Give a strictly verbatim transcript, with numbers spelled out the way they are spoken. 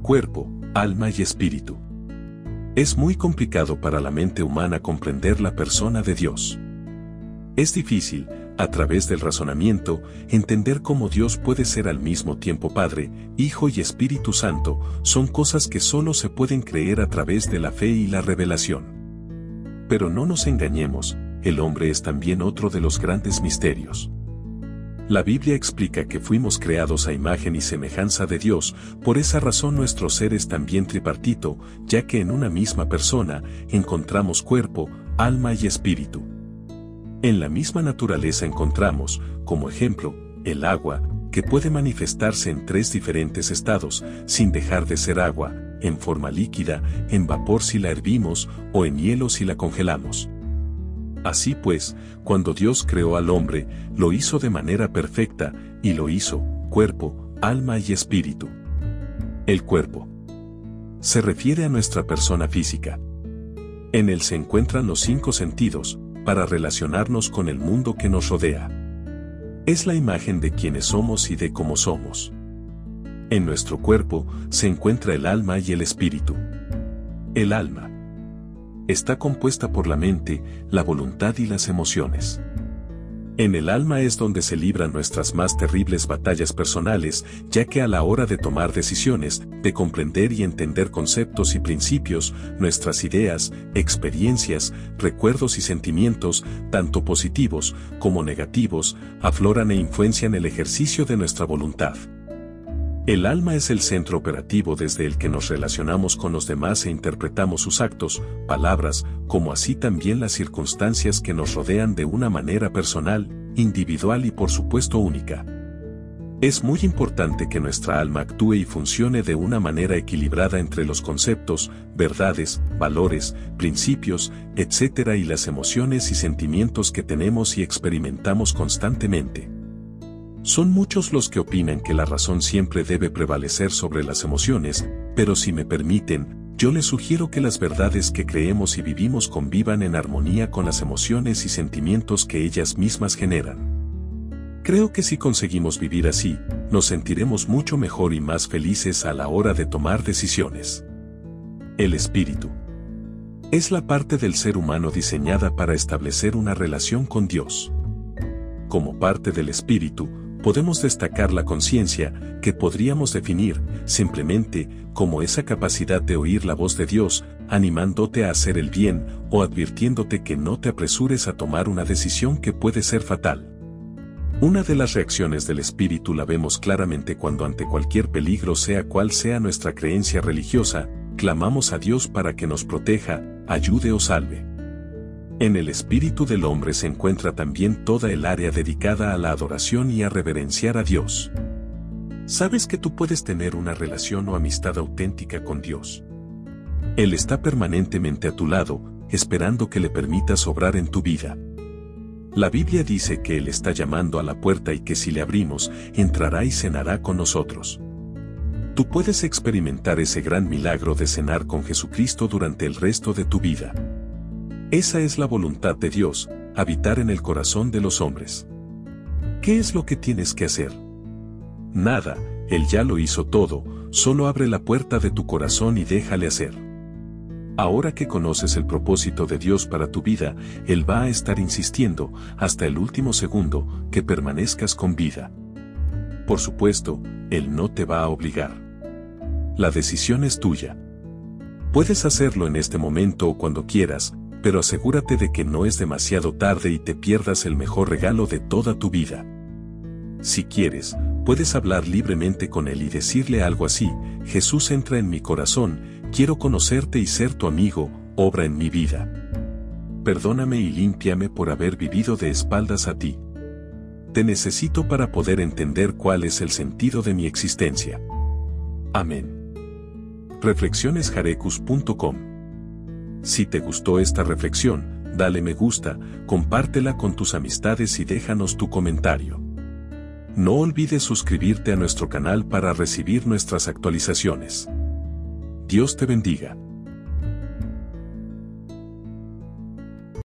cuerpo, alma y espíritu. Es muy complicado para la mente humana comprender la persona de Dios. Es difícil, a través del razonamiento, entender cómo Dios puede ser al mismo tiempo Padre, Hijo y Espíritu Santo. Son cosas que solo se pueden creer a través de la fe y la revelación. Pero no nos engañemos, el hombre es también otro de los grandes misterios. La Biblia explica que fuimos creados a imagen y semejanza de Dios, por esa razón nuestro ser es también tripartito, ya que en una misma persona encontramos cuerpo, alma y espíritu. En la misma naturaleza encontramos, como ejemplo, el agua, que puede manifestarse en tres diferentes estados, sin dejar de ser agua, en forma líquida, en vapor si la hervimos, o en hielo si la congelamos. Así pues, cuando Dios creó al hombre, lo hizo de manera perfecta, y lo hizo, cuerpo, alma y espíritu. El cuerpo se refiere a nuestra persona física. En él se encuentran los cinco sentidos, para relacionarnos con el mundo que nos rodea. Es la imagen de quienes somos y de cómo somos. En nuestro cuerpo se encuentra el alma y el espíritu. El alma está compuesta por la mente, la voluntad y las emociones. En el alma es donde se libran nuestras más terribles batallas personales, ya que a la hora de tomar decisiones, de comprender y entender conceptos y principios, nuestras ideas, experiencias, recuerdos y sentimientos, tanto positivos como negativos, afloran e influencian el ejercicio de nuestra voluntad. El alma es el centro operativo desde el que nos relacionamos con los demás e interpretamos sus actos, palabras, como así también las circunstancias que nos rodean de una manera personal, individual y por supuesto única. Es muy importante que nuestra alma actúe y funcione de una manera equilibrada entre los conceptos, verdades, valores, principios, etcétera y las emociones y sentimientos que tenemos y experimentamos constantemente. Son muchos los que opinan que la razón siempre debe prevalecer sobre las emociones, pero si me permiten, yo les sugiero que las verdades que creemos y vivimos convivan en armonía con las emociones y sentimientos que ellas mismas generan. Creo que si conseguimos vivir así, nos sentiremos mucho mejor y más felices a la hora de tomar decisiones. El espíritu es la parte del ser humano diseñada para establecer una relación con Dios. Como parte del espíritu, podemos destacar la conciencia, que podríamos definir, simplemente, como esa capacidad de oír la voz de Dios, animándote a hacer el bien, o advirtiéndote que no te apresures a tomar una decisión que puede ser fatal. Una de las reacciones del espíritu la vemos claramente cuando ante cualquier peligro, sea cual sea nuestra creencia religiosa, clamamos a Dios para que nos proteja, ayude o salve. En el espíritu del hombre se encuentra también toda el área dedicada a la adoración y a reverenciar a Dios. ¿Sabes que tú puedes tener una relación o amistad auténtica con Dios? Él está permanentemente a tu lado, esperando que le permitas obrar en tu vida. La Biblia dice que Él está llamando a la puerta y que si le abrimos, entrará y cenará con nosotros. Tú puedes experimentar ese gran milagro de cenar con Jesucristo durante el resto de tu vida. Esa es la voluntad de Dios, habitar en el corazón de los hombres. ¿Qué es lo que tienes que hacer? Nada, Él ya lo hizo todo, solo abre la puerta de tu corazón y déjale hacer. Ahora que conoces el propósito de Dios para tu vida, Él va a estar insistiendo, hasta el último segundo, que permanezcas con vida. Por supuesto, Él no te va a obligar. La decisión es tuya. Puedes hacerlo en este momento o cuando quieras, pero asegúrate de que no es demasiado tarde y te pierdas el mejor regalo de toda tu vida. Si quieres, puedes hablar libremente con Él y decirle algo así: Jesús, entra en mi corazón, quiero conocerte y ser tu amigo, obra en mi vida. Perdóname y límpiame por haber vivido de espaldas a ti. Te necesito para poder entender cuál es el sentido de mi existencia. Amén. reflexiones jarecus punto com. Si te gustó esta reflexión, dale me gusta, compártela con tus amistades y déjanos tu comentario. No olvides suscribirte a nuestro canal para recibir nuestras actualizaciones. Dios te bendiga.